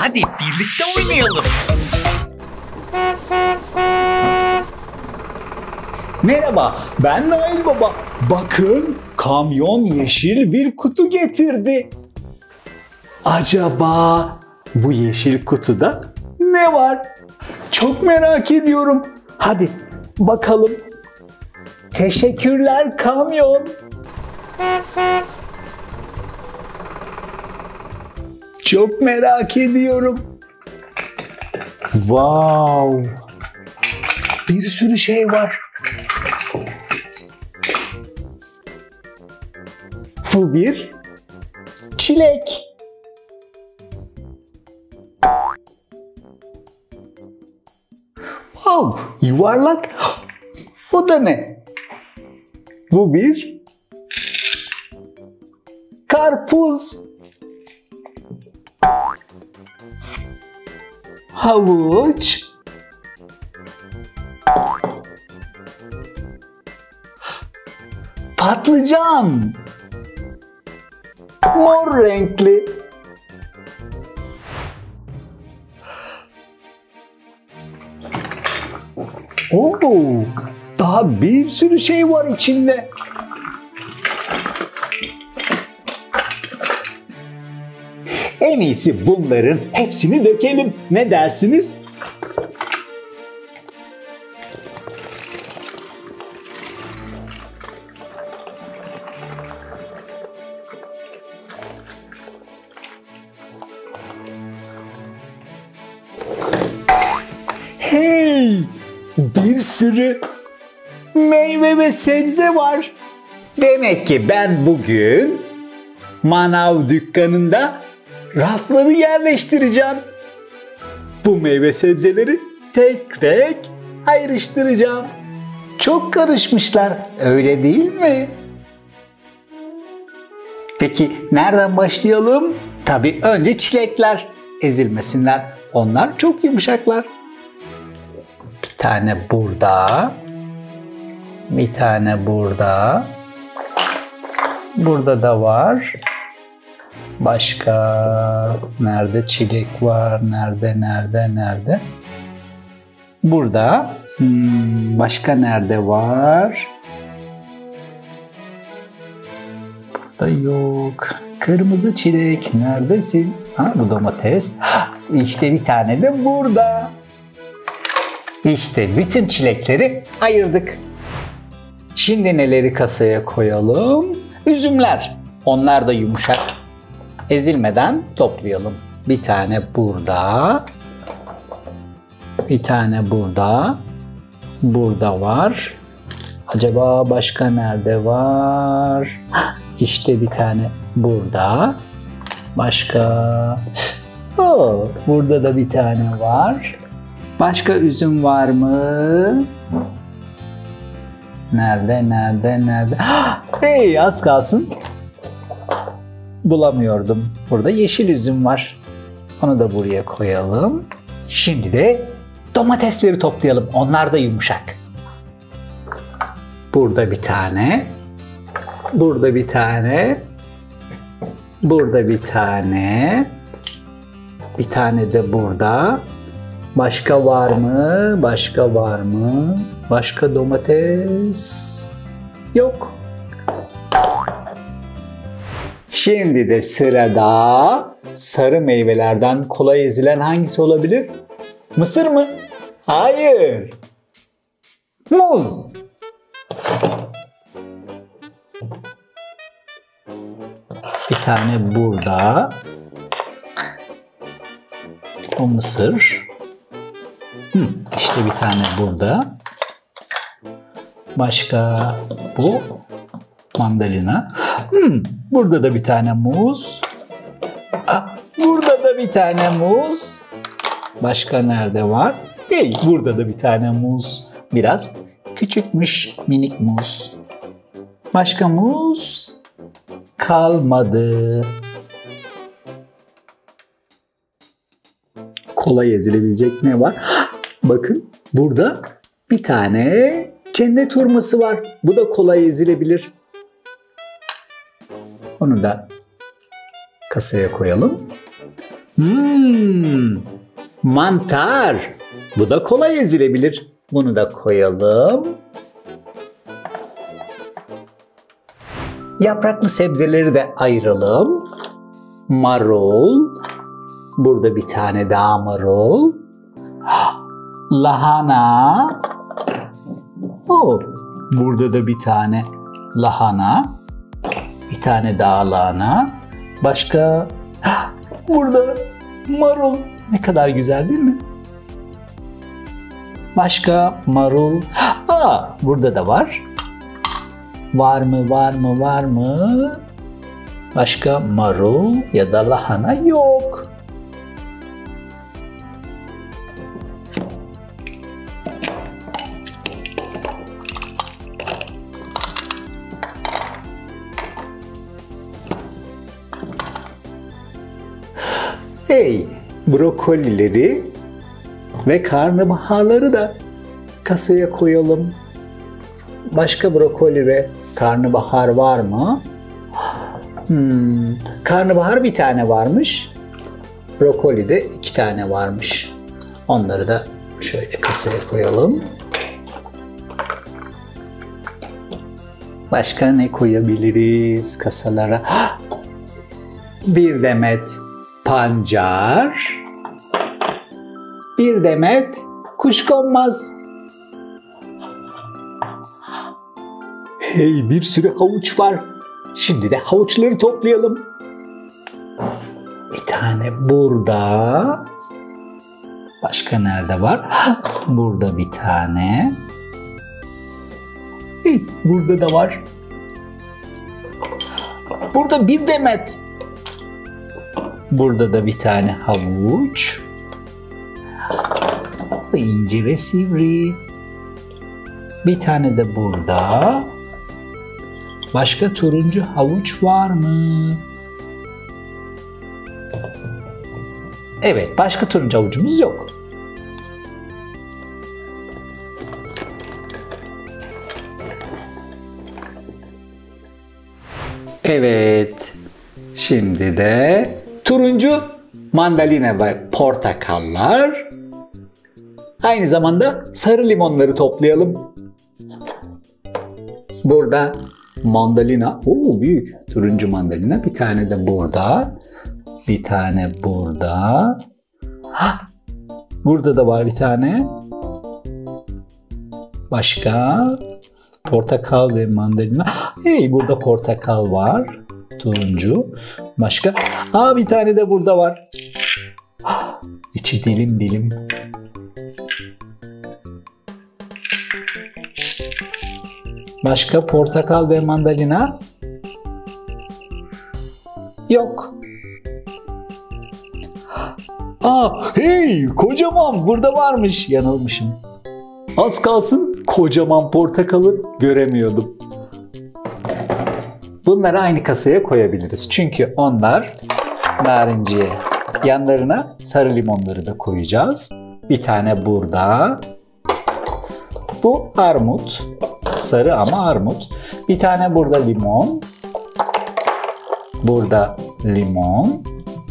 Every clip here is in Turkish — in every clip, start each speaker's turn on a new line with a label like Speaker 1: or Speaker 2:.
Speaker 1: Hadi birlikte oynayalım.
Speaker 2: Merhaba, ben Nail Baba. Bakın, kamyon yeşil bir kutu getirdi. Acaba bu yeşil kutuda ne var? Çok merak ediyorum. Hadi bakalım. Teşekkürler kamyon. Çok merak ediyorum. Wow! Bir sürü şey var. Bu bir çilek. Wow, yuvarlak. O da ne? Bu bir karpuz. Havuç. Patlıcan. Mor renkli. Oo, daha bir sürü şey var içinde. En iyisi bunların hepsini dökelim. Ne dersiniz? Hey! Bir sürü meyve ve sebze var. Demek ki ben bugün manav dükkanında rafları yerleştireceğim. Bu meyve sebzeleri tek tek ayrıştıracağım. Çok karışmışlar, öyle değil mi? Peki nereden başlayalım? Tabii önce çilekler. Ezilmesinler. Onlar çok yumuşaklar. Bir tane burada. Bir tane burada. Burada da var. Başka nerede çilek var? Nerede? Burada. Başka nerede var? Burada yok. Kırmızı çilek neredesin? Ha, bu domates. İşte bir tane de burada. İşte bütün çilekleri ayırdık. Şimdi neleri kasaya koyalım? Üzümler. Onlar da yumuşak. Ezilmeden toplayalım. Bir tane burada. Bir tane burada. Burada var. Acaba başka nerede var? İşte bir tane burada. Başka. Burada da bir tane var. Başka üzüm var mı? Nerede? Hey, az kalsın. Bulamıyordum. Burada yeşil üzüm var. Onu da buraya koyalım. Şimdi de domatesleri toplayalım. Onlar da yumuşak. Burada bir tane. Burada bir tane. Burada bir tane. Bir tane de burada. Başka var mı? Başka domates yok. Şimdi de sırada sarı meyvelerden kolay ezilen hangisi olabilir? Mısır mı? Hayır. Muz. Bir tane burada. O mısır. İşte bir tane burada. Başka bu mandalina. Burada da bir tane muz. Burada da bir tane muz. Başka nerede var? Hey, burada da bir tane muz. Biraz küçükmüş, minik muz. Başka muz kalmadı. Kolay ezilebilecek ne var? Bakın burada bir tane cennet hurması var. Bu da kolay ezilebilir. Onu da kasaya koyalım. Mantar. Bu da kolay ezilebilir. Bunu da koyalım. Yapraklı sebzeleri de ayıralım. Marul. Burada bir tane daha marul. Lahana. Burada da bir tane lahana. Bir tane daha lahana. Başka? Burada marul. Ne kadar güzel değil mi? Başka marul. Burada da var. Var mı? Başka marul ya da lahana yok. Brokolileri ve karnabaharları da kasaya koyalım. Başka brokoli ve karnabahar var mı? Karnabahar bir tane varmış. Brokoli de 2 tane varmış. Onları da şöyle kasaya koyalım. Başka ne koyabiliriz kasalara? Bir demet pancar. Bir demet kuşkonmaz. Bir sürü havuç var. Şimdi de havuçları toplayalım. Bir tane burada. Başka nerede var? Burada bir tane. Burada da var. Burada bir demet. Burada da bir tane havuç. İnce ve sivri. Bir tane de burada. Başka turuncu havuç var mı? Evet, başka turuncu havucumuz yok. Evet, şimdi de turuncu mandalina ve portakallar. Aynı zamanda sarı limonları toplayalım. Burada mandalina, büyük turuncu mandalina. Bir tane de burada. Bir tane burada. Burada da var bir tane. Başka? Portakal ve mandalina. Burada portakal var. Turuncu. Başka? Bir tane de burada var. İçi dilim dilim. Başka portakal ve mandalina? Yok. Kocaman burada varmış. Yanılmışım. Az kalsın kocaman portakalı göremiyordum. Bunları aynı kasaya koyabiliriz. Çünkü onlar narinciye. Yanlarına sarı limonları da koyacağız. Bir tane burada. Bu armut. Sarı ama armut. Bir tane burada limon. Burada limon.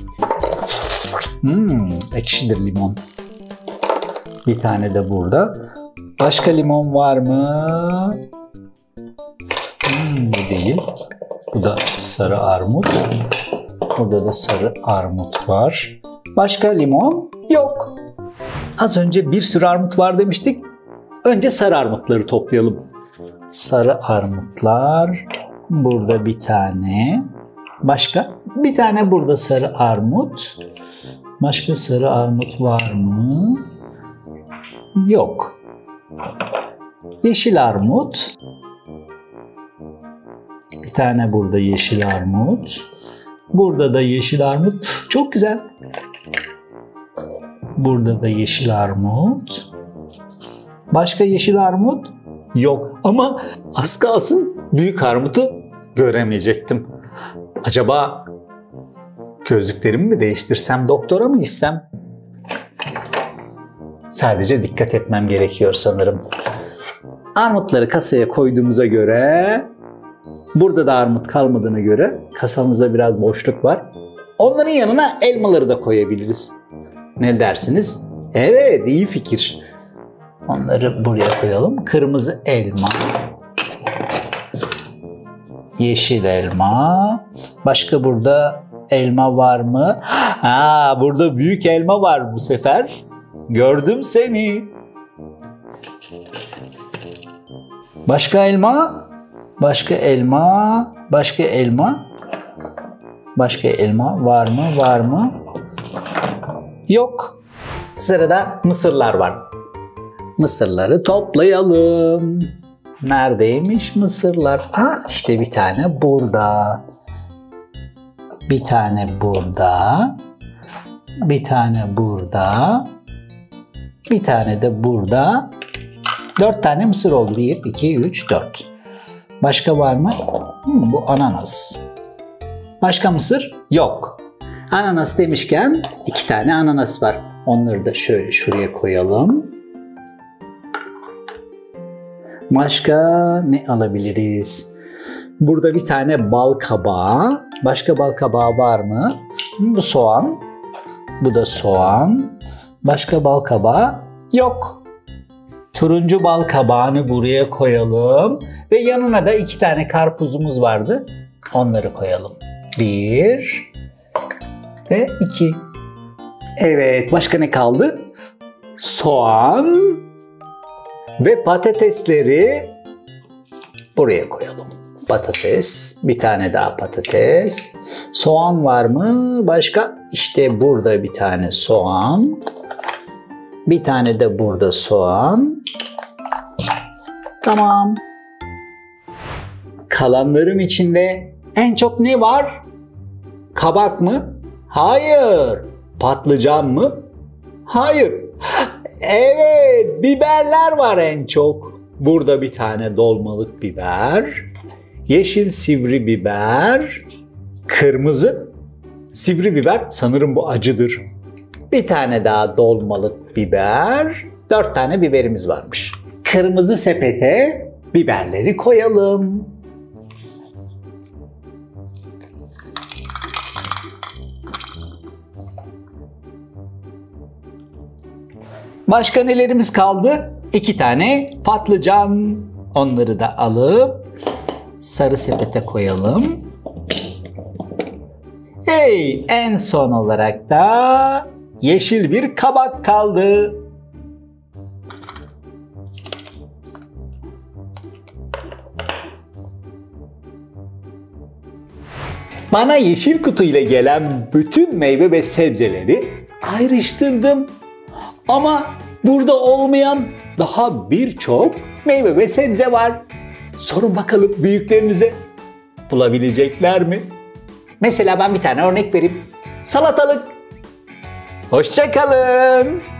Speaker 2: Ekşidir limon. Bir tane de burada. Başka limon var mı? Bu değil. Bu da sarı armut. Burada da sarı armut var. Başka limon yok. Az önce bir sürü armut var demiştik. Önce sarı armutları toplayalım. Sarı armutlar. Burada bir tane. Başka? Bir tane burada sarı armut. Başka sarı armut var mı? Yok. Yeşil armut. Bir tane burada yeşil armut. Burada da yeşil armut. Çok güzel. Burada da yeşil armut. Başka yeşil armut yok. Ama az kalsın büyük armutu göremeyecektim. Acaba gözlüklerimi mi değiştirsem, doktora mı gitsem? Sadece dikkat etmem gerekiyor sanırım. Armutları kasaya koyduğumuza göre, burada da armut kalmadığına göre kasamızda biraz boşluk var. Onların yanına elmaları da koyabiliriz. Ne dersiniz? Evet, iyi fikir. Onları buraya koyalım. Kırmızı elma, yeşil elma. Başka burada elma var mı? Ha, burada büyük elma var bu sefer. Gördüm seni. Başka elma, başka elma, başka elma. Başka elma var mı? Var mı? Yok. Sırada mısırlar var. Mısırları toplayalım. Neredeymiş mısırlar? Ah, işte bir tane burada. Bir tane burada. Bir tane burada. Bir tane de burada. 4 tane mısır oldu. 1, 2, 3, 4. Başka var mı? Bu ananas. Başka mısır? Yok. Ananas demişken 2 tane ananas var. Onları da şöyle şuraya koyalım. Başka ne alabiliriz? Burada bir tane bal kabağı. Başka bal kabağı var mı? Bu soğan. Bu da soğan. Başka bal kabağı yok. Turuncu bal kabağını buraya koyalım. Ve yanına da 2 tane karpuzumuz vardı. Onları koyalım. 1 ve 2. Evet, başka ne kaldı? Soğan ve patatesleri buraya koyalım. Patates, bir tane daha patates. Soğan var mı? Başka? İşte burada bir tane soğan. Bir tane de burada soğan. Tamam. Kalanların içinde en çok ne var? Kabak mı? Hayır. Patlıcan mı? Hayır. Evet, biberler var en çok. Burada bir tane dolmalık biber, yeşil sivri biber, kırmızı sivri biber, sanırım bu acıdır. Bir tane daha dolmalık biber, 4 tane biberimiz varmış. Kırmızı sepete biberleri koyalım. Başka nelerimiz kaldı? 2 tane patlıcan. Onları da alıp sarı sepete koyalım. Hey, en son olarak da yeşil bir kabak kaldı. Bana yeşil kutu ile gelen bütün meyve ve sebzeleri ayrıştırdım. Ama burada olmayan daha birçok meyve ve sebze var. Sorun bakalım büyüklerinize, bulabilecekler mi? Mesela ben bir tane örnek vereyim. Salatalık. Hoşça kalın.